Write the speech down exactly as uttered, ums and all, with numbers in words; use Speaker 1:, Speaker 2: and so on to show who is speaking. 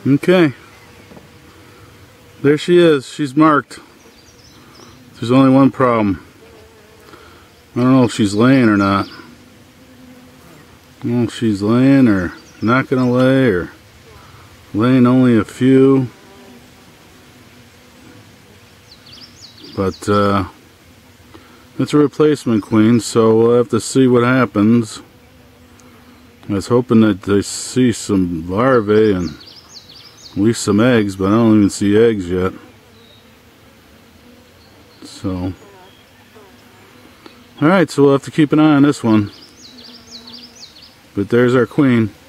Speaker 1: Okay. There she is. She's marked. There's only one problem. I don't know if she's laying or not. I don't know if she's laying or not gonna lay or laying only a few. But uh, it's a replacement queen, so we'll have to see what happens. I was hoping that they see some larvae and at least some eggs, but I don't even see eggs yet. So, alright, so we'll have to keep an eye on this one. But there's our queen.